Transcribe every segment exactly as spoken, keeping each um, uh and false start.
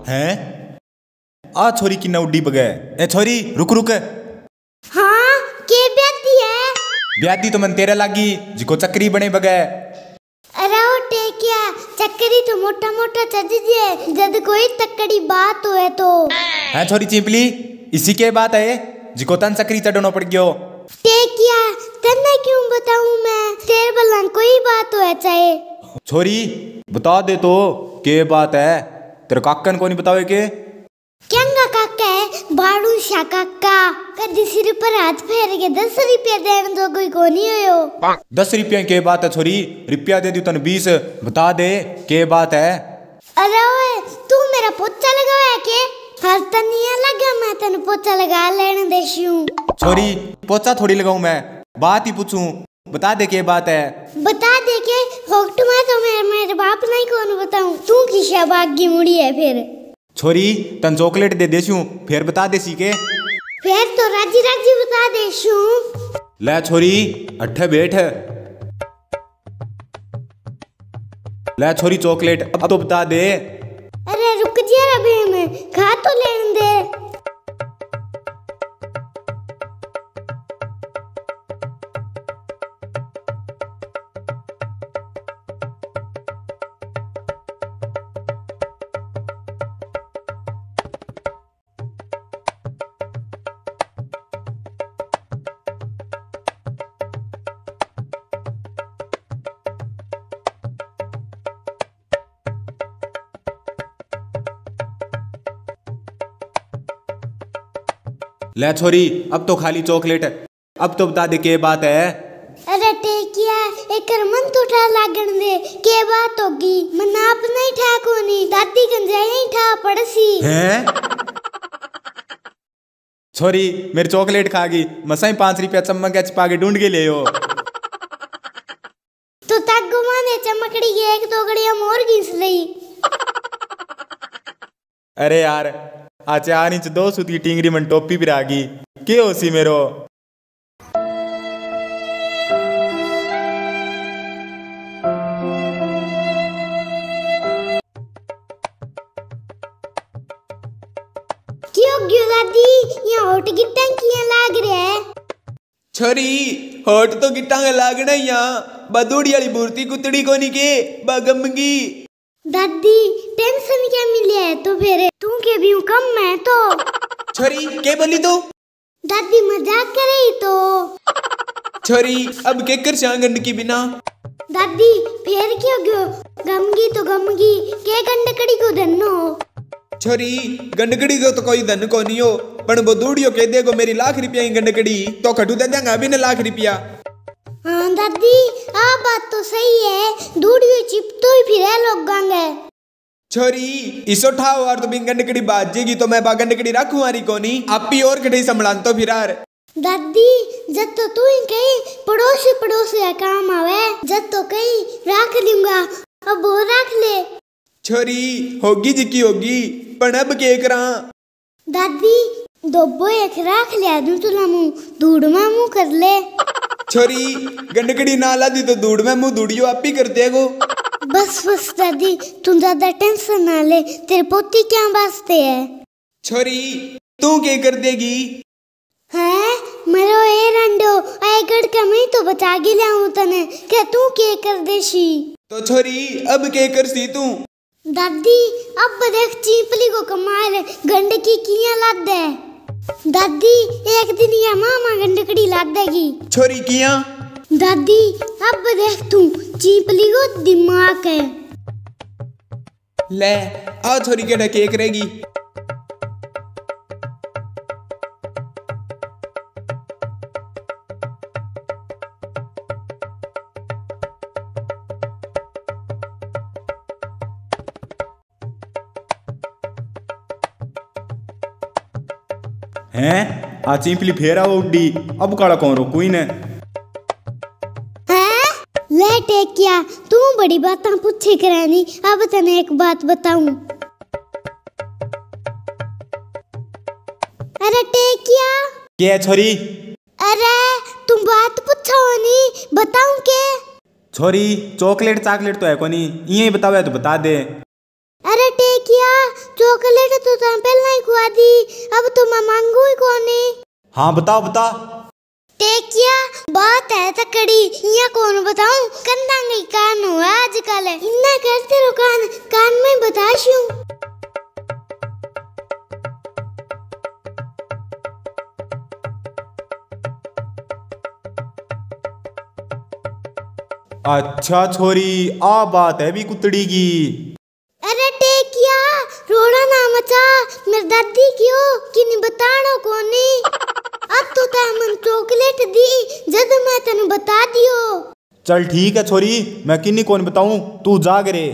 हैं आ छोरी की नौडी बगे ए छोरी रुक रुक। हाँ के ब्यादी है? ब्यादी तो मन तेरे लागी जिको चक्री बने बगे। अरे ओ टेकिया चक्री तो मोटा मोटा चढ़ दिए जद कोई तकड़ी बात होए तो। हैं छोरी चिंपली इसी के बात है जिको तन चक्री चढ़नो पड़ गयो। टेकिया तन्ने क्यों बताऊं मैं तेरे बल्ला कोई बात होए चाहे। छोरी बता दे तो के बात है तेरे काकन को नहीं बतावे के। क्यांगा काका है बाड़ू शा काका कदी सिर पर हाथ फेर के दस रुपया देने तो कोई को नहीं होयो। दस रुपया के बात है छोरी रुपया दे दी तन बीस बता दे के बात है। अरे ओए तू मेरा पोछा लगावा है के हर तनिया लगा मैं तेन पोछा लगा लेने देशूं। छोरी पोछा थोड़ी लगाऊं मैं बात ही पूछूं बता दे के बात है। बता दे के होक्ट में तो मेरे मेरे बाप नहीं कौन बताऊं तू की शाबागी मुड़ी है फिर। छोरी तन चॉकलेट दे देशूं फिर बता दे सी के। फिर तो राजी राजी बता देशूं। ले छोरी अठे बैठ ले छोरी चॉकलेट अब तो बता दे। अरे रुक जा अबे मैं खा तो लेने दे। ले छोरी अब तो खाली चॉकलेट अब तो बता दे के बात है। अरे टेकिया एक मन तो ठा लागण दे के बात होगी मन आप नहीं ठा कोनी दादी गंजा ही ठा पड़सी। हैं छोरी मेरी चॉकलेट खागी मसाई पांच रुपया चम्मच छिपा के ढूंढ के ले हो। तो तक माने चमकड़ी के एक दो गड़िया मोर घिस लई। अरे यार आज चार इंच दो सूत की टिंगरी मन टोपी भी रागी के होसी मेरो। क्यों क्यों दादी यहाँ होट की टंकियां लाग रहे है। छोरी होट तो गिटांगे लागना यहाँ बदूड़ी वाली मूर्ति कुतड़ी कोनी के बगमगी। दादी टेंशन क्या मिले है तो फिर तू के भी कम मैं तो। छोरी के बोली तू? दादी मजाक कर रही तो। छोरी अब के कर गंड की बिना। दादी फिर क्यों क्यों गमगी तो गमगी के गंडकड़ी को धन्नो। छोरी गंडकड़ी को तो कोई धन को नहीं हो पर बदूड़ियो के देगो मेरी लाख रुपया की गंडकड़ी तो खटू दे देंगे अभी न लाख रुपया। हाँ दादी आ बात तो सही है दूड़ियो चिप तो ही फिर है लोग गांगे। छोरी इसो ठाओ और तो बिन गंडकड़ी बाजेगी तो मैं बा गंडकड़ी रखूं हारी कोनी आप ही और कढ़ई संभलान तो फिरार। दादी जब तो तू ही कहीं पड़ोसी पड़ोसी का काम आवे जब तो कहीं रख लूंगा अब वो रख ले। छोरी होगी जिकी होगी पर अब के करा। दादी दोबो एक रख लिया दूं तुला मुंह दूड़ में मुंह कर ले। छोरी गंडकड़ी ना ला दी तो दूड़ में मुंह दूड़ियो आप ही कर देगो। बस बस दादी तू ज्यादा टेंशन ना ले तेरे पोती क्या वास्ते है। छोरी तू क्या कर देगी? हैं मरो ए रंडो आए गड़ का मैं तो बचा के लाऊं तने क्या तू क्या कर देशी। तो छोरी अब क्या कर सी तू? दादी अब देख चीपली को कमाल गंडकी किया लाद दे। दादी एक दिन या मामा गंडकड़ी लाद देगी। छोरी किया? दादी अब देख तू चीपली को दिमाग है। ले आ छोरी के ढके करेगी। हैं आ चिंपली फेरा उड्डी अब काला कौन रोकू ही ने। हैं ले टेकिया तू बड़ी बातें पूछे करानी अब तने एक बात बताऊं। अरे टेकिया क्या छोरी? अरे तुम बात पूछो नहीं बताऊं के? छोरी चॉकलेट चाकलेट तो है कोनी यही बतावे तो बता दे। अरे टेक टेकिया चॉकलेट तो तुम पहले ही खुआ दी, अब तो मैं मांगू ही कोनी। हाँ बताओ बता। टेकिया बात है तकड़ी, यहाँ कौन बताऊं, कंधा नहीं कान हुआ आजकल, इन्ना करते रहो कान कान में बताशूं। अच्छा छोरी आ बात है भी कुतड़ी की। अरे टेकिया रोड़ा ना मचा, मेरी दादी क्यों कि नहीं बतानो कोनी, अब तो तमन चॉकलेट दी जद मैं तने बता दियो। चल ठीक है छोरी, मैं किन्नी कौन बताऊं, तू जाग रे।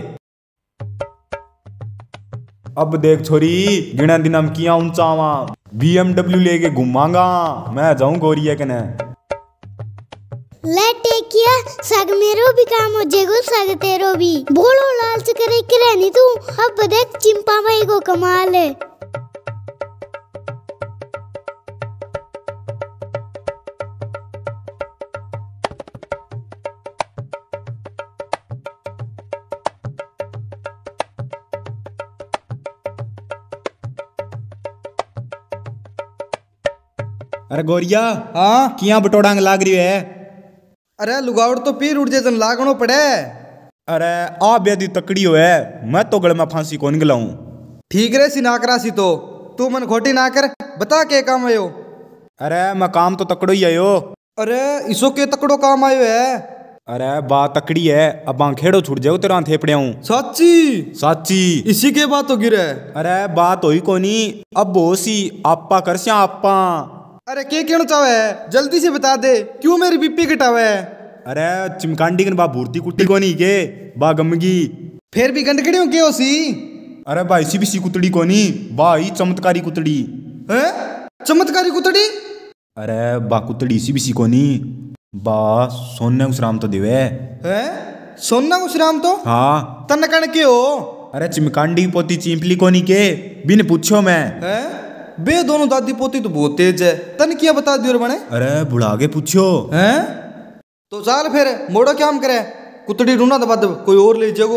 अब देख छोरी गिना दिन हम किया ऊंचावा, बीएमडब्ल्यू लेके घुमांगा मैं, जाऊं गोरिया कने। ले टेकिया सग मेरो भी काम हो जेगो सग तेरो भी, बोलो लालच करे करे नहीं तू, अब देख चिंपा भाई को कमाल है। अरे गोरिया हाँ किया बटोड़ांग लाग रही है। अरे लुगावट तो पीर उठ जैसन लागणो पड़े। अरे आ बेदी तकड़ी हो है, मैं तो गल में फांसी कौन गलाऊं। ठीक रे सी ना करासी तो तू मन खोटी ना कर, बता के काम आयो। अरे मैं काम तो तकड़ो ही आयो। अरे इसो के तकड़ो काम आयो है। अरे बात तकड़ी है, अब खेड़ो छूट जाओ तेरा थेपड़े हूँ। सच्ची साची इसी के बात हो गिरे। अरे बात होई कोनी, अब बोसी आपा करस्या आपा। अरे के क्यों चावे, जल्दी से बता दे, क्यों मेरी बीपी घटावे। अरे चिमकांडी कन बा भूर्ती कुट्टी कोनी के बा गमगी, फिर भी गंडकड़ियों के होसी। अरे बा इसी भी सी कुतड़ी कोनी, बा ही चमत्कारी कुतड़ी है। चमत्कारी कुतड़ी। अरे बा कुतड़ी इसी भी सी कोनी, बा सोने उस राम तो देवे है। सोना उस राम तो हाँ तन कण के हो। अरे चिमकांडी पोती चिंपली कोनी के बिन पूछो मैं। है बे दोनों दादी पोती तो बहुत तेज है, तन किया बता दियो बने। अरे बुढ़ा के पूछो हैं तो चाल फिर मोड़ो क्या हम करे, कुतड़ी ढूंढना दबा दब कोई और ले जाओ।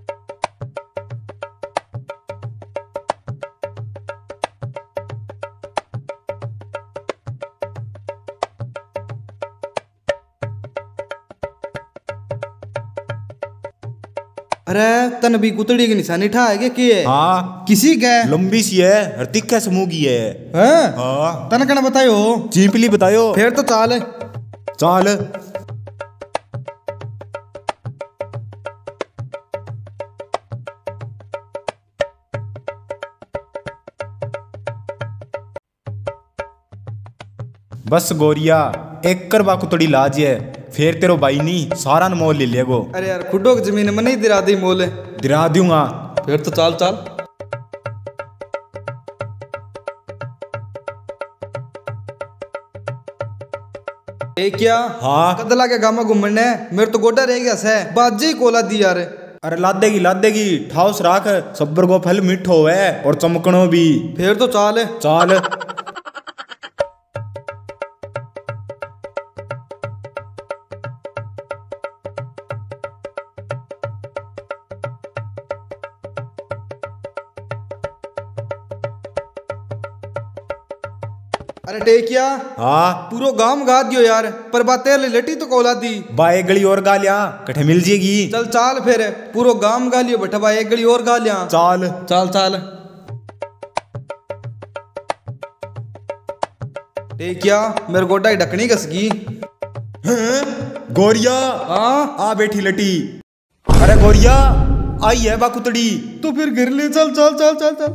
अरे तन भी कुतड़ी की निशानी ठा है कि है? हाँ किसी का लंबी सी है, हरतिक समूह की है। हैं? हाँ तन कना बतायो। चिंपली बतायो। फिर तो चाल चाल। बस गोरिया एक कर बा कुतड़ी लाज है, फिर तेरो भाई नहीं सारा न मोल ले लेगो। अरे यार खुडो की जमीन में नहीं दिरा दी मोल, दिरा दूंगा। फिर तो चाल चाल। ए क्या हाँ कदला के गामा घूमने, मेरे तो गोडा रह गया से बाजे ही कोला दी यार। अरे लादेगी लादेगी, ठाउस राख, सब्बर को फल मिठो है और चमकनो भी। फिर तो चाल चाल। अरे टेकिया हाँ पूरो गांव गा दियो यार, पर बातें लेटी तो कोला दी। बा एक गली और गा लिया कठे मिल जाएगी। चल चाल फिर पूरो गांव गा लियो बेटा, बा एक गली और गा लिया। चाल चाल चाल। टेकिया मेरे गोडा ही ढकनी कसगी। गोरिया हाँ आ बैठी लटी। अरे गोरिया आई है बा कुतड़ी। तो फिर गिर ले, चल चल चल चल चल।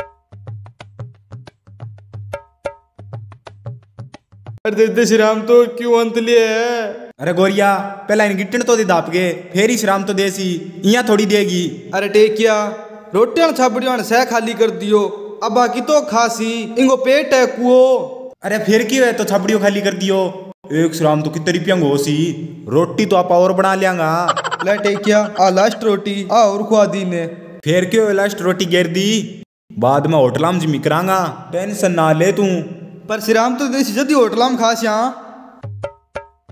अरे दे श्री राम तो क्यों अंत लिए है। अरे गोरिया पहला इन गिट्टन तो दे दाप के, फिर ही श्राम तो देसी इया थोड़ी देगी। अरे टेकिया रोटियां छाबड़ियां सह खाली कर दियो, अब बाकी तो खासी इंगो पेट है कुओ। अरे फिर क्यों है तो छबड़ियों खाली कर दियो, एक श्राम तो कितनी रुपया होसी, रोटी तो आप और बना लियांगा। ले टेकिया आ लास्ट रोटी आ और खुआ दी ने। फिर क्यों लास्ट रोटी गिर दी, बाद में होटलाम जिमी करांगा, टेंशन ना ले तू। पर श्रीराम तो देसी जदी होटलाम खास यहाँ।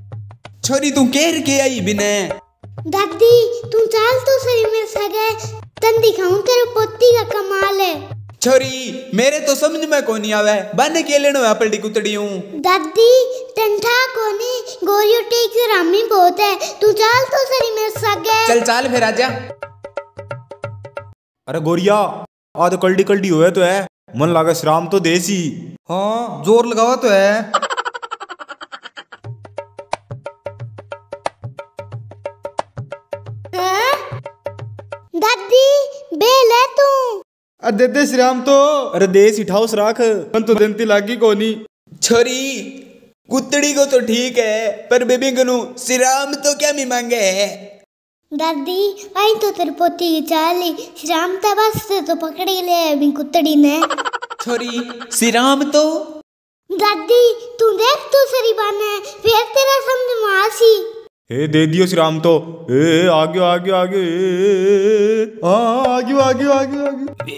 छोरी तू केर के आई बिने। दादी तू चाल तो सही मेरे सगे। तन दिखाऊं तेरे पोती का कमाल है। छोरी मेरे तो समझ में को नहीं आवे बन के लेनो है पलटी कुतड़ी हूं। दादी टंठा कोने गोरियो टेक रामी बहुत है, तू चाल तो सरी मेरे सगे। चल चाल फिर आजा। अरे गोरिया आ तो कल्डी कल्डी हुए तो है, मन लागा श्राम तो देसी। हाँ जोर लगावा तो है। दादी बेल है तू। अरे दे दे श्राम तो। अरे देसी ठाउस राख मन तो देंती लागी कोनी। छोरी कुतड़ी को तो ठीक है पर बेबी गनु श्रीराम तो क्या मी मांगे है। दादी आई तो तेरे पोती की चाली श्राम तबस से तो पकड़ी ले अभी कुतड़ी ने। छोरी श्रीराम तो। दादी तू देख तो सरी बाने फिर तेरा समझ में आसी। हे दे दियो श्राम तो। ए आगे आगे आगे हाँ आगे आगे आगे आगे।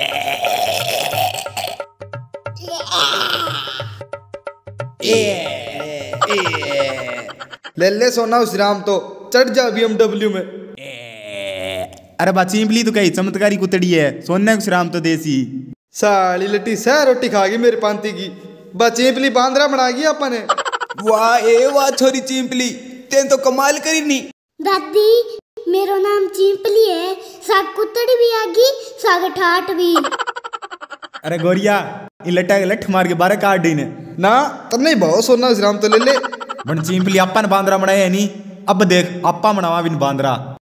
ले ले सोना श्राम तो चढ़ जा बीएमडब्ल्यू में। अरे बा चिंपली तो कही चमत्कारी कुतड़ी है, सोने को श्राम तो देसी। साली लट्टी सह रोटी खा गई मेरे पांती की, बा चिंपली बांद्रा बना गई अपने। वाह ए वाह छोरी चिंपली तेन तो कमाल करी नी। दादी मेरो नाम चिंपली है, साग कुतड़ी भी आगी साग ठाट भी। अरे गोरिया इन लट्टा के लठ मार के बारह काट दी ने ना तब नहीं बहुत सोना श्राम तो ले ले। बन चिंपली आपा ने बांद्रा बनाया नहीं, अब देख आपा बनावा बिन बांद्रा।